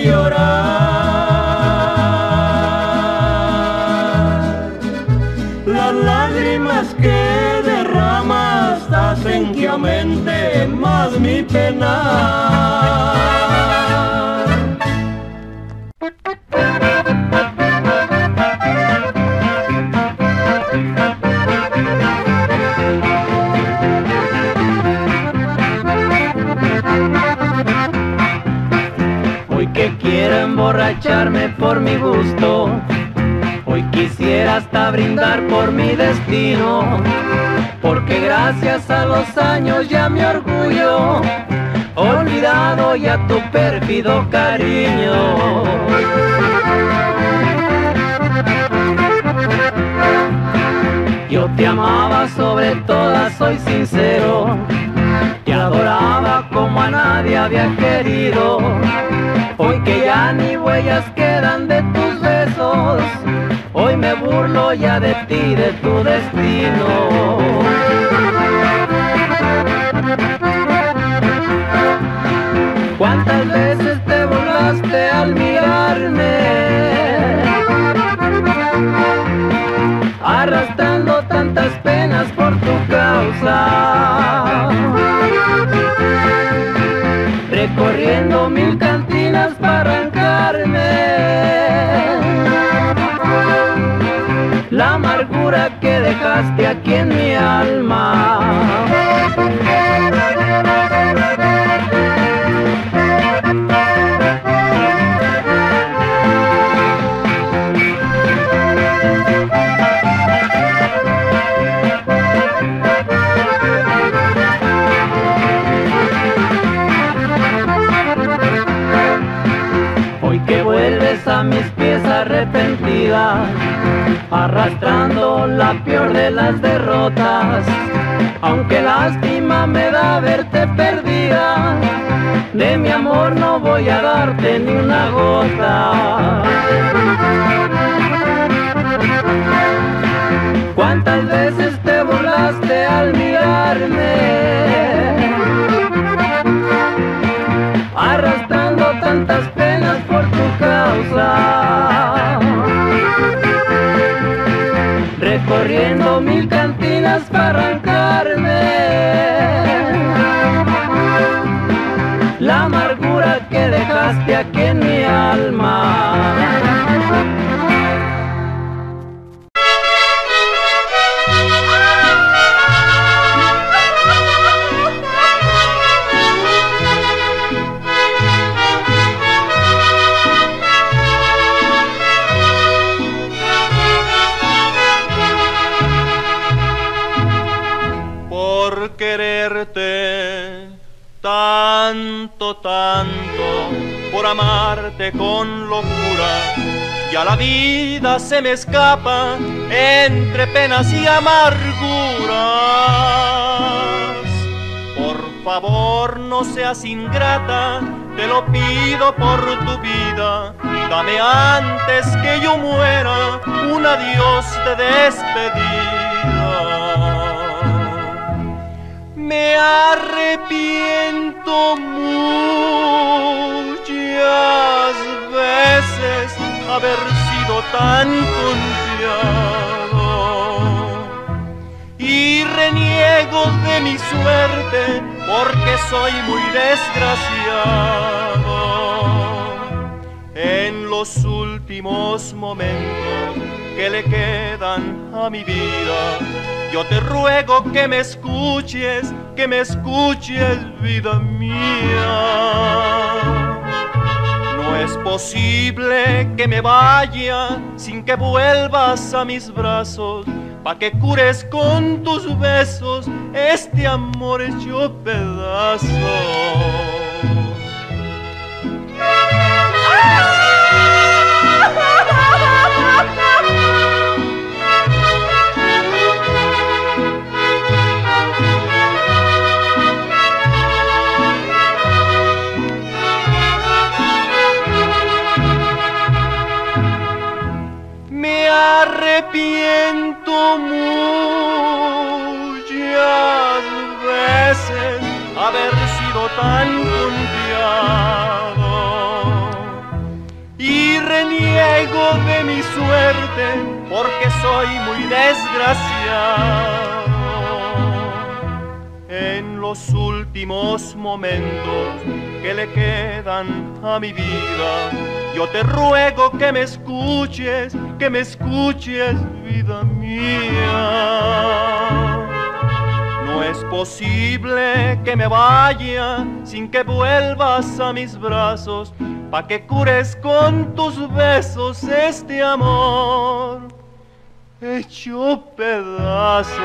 llorar. Las lágrimas que derramas hacen que aumente más mi pena. Quiero emborracharme por mi gusto, hoy quisiera hasta brindar por mi destino, porque gracias a los años ya mi orgullo olvidado ya tu pérfido cariño. Yo te amaba sobre todas, soy sincero, te adoraba como a nadie había querido. Hoy que ya ni huellas quedan de tus besos, hoy me burlo ya de ti, de tu destino. ¿Cuántas veces te burlaste al mirarme? Arrastrando tantas penas por tu causa, recorriendo 1000 cantinas para arrancarme la amargura que dejaste aquí en mi alma. A mis pies arrepentida, arrastrando la peor de las derrotas, aunque lástima me da verte perdida, de mi amor no voy a darte ni una gota. ¿Cuántas veces te burlaste al mirarme? Arrastrando tantas penas por tu causa, recorriendo 1000 cantinas para arrancarme la amargura que dejaste aquí en mi alma. por quererte tanto, tanto, por amarte con locura. Ya la vida se me escapa entre penas y amarguras. Por favor, no seas ingrata, te lo pido por tu vida. Dame antes que yo muera un adiós de despedida. Me arrepiento muchas veces haber sido tan confiado y reniego de mi suerte porque soy muy desgraciado. En los últimos momentos que le quedan a mi vida, yo te ruego que me escuches, vida mía. No es posible que me vaya sin que vuelvas a mis brazos, pa' que cures con tus besos este amor hecho pedazos. Me arrepiento muchas veces haber sido tan confiado y reniego de mi suerte porque soy muy desgraciado. En los últimos momentos que le quedan a mi vida, yo te ruego que me escuches, vida mía. No es posible que me vaya sin que vuelvas a mis brazos, pa' que cures con tus besos este amor hecho pedazos.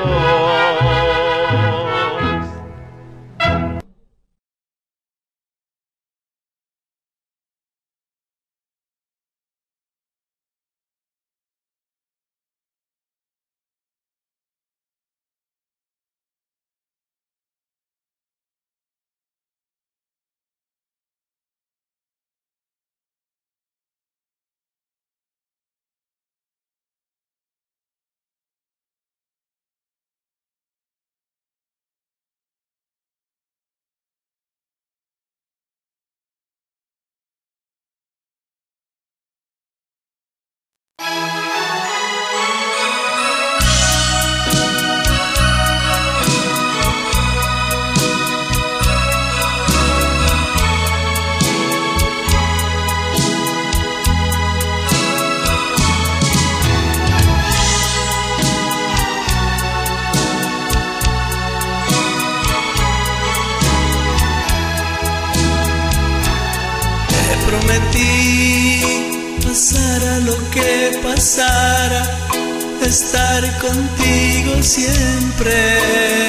Pasara lo que pasara, estar contigo siempre.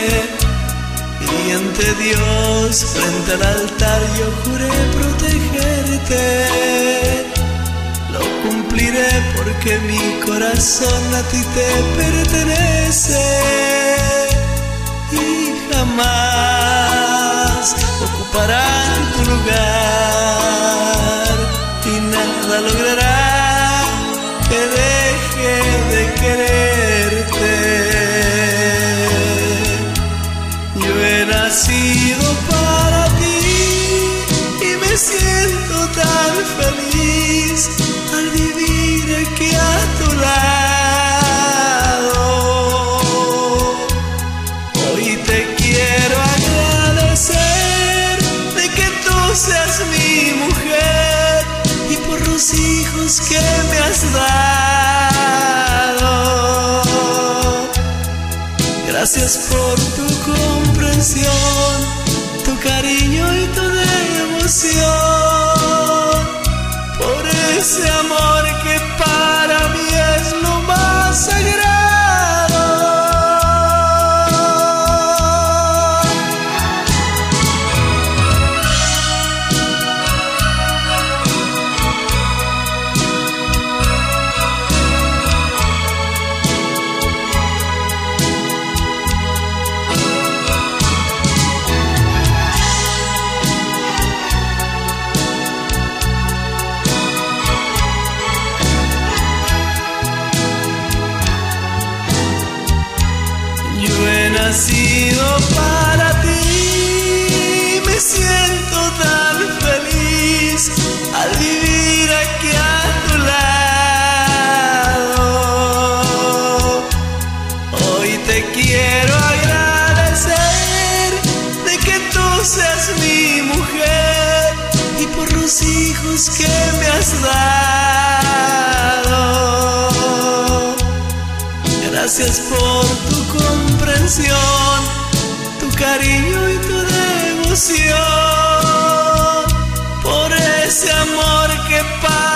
Y ante Dios, frente al altar, yo juré protegerte. Lo cumpliré porque mi corazón a ti te pertenece. Y jamás ocuparán tu lugar, y nada logrará que deje de quererte. Yo he nacido para ti y me siento tan feliz al vivir aquí a tu lado. Hoy te quiero agradecer de que tú seas mi mujer y por los hijos que me has dado. Gracias por tu comprensión, tu cariño y tu devoción, por ese amor que para mí es lo más sagrado. nacido para ti. Me siento tan feliz al vivir aquí a tu lado. Hoy te quiero agradecer de que tú seas mi mujer y por los hijos que me has dado. Gracias por tu comprensión, tu cariño y tu devoción, por ese amor que pasa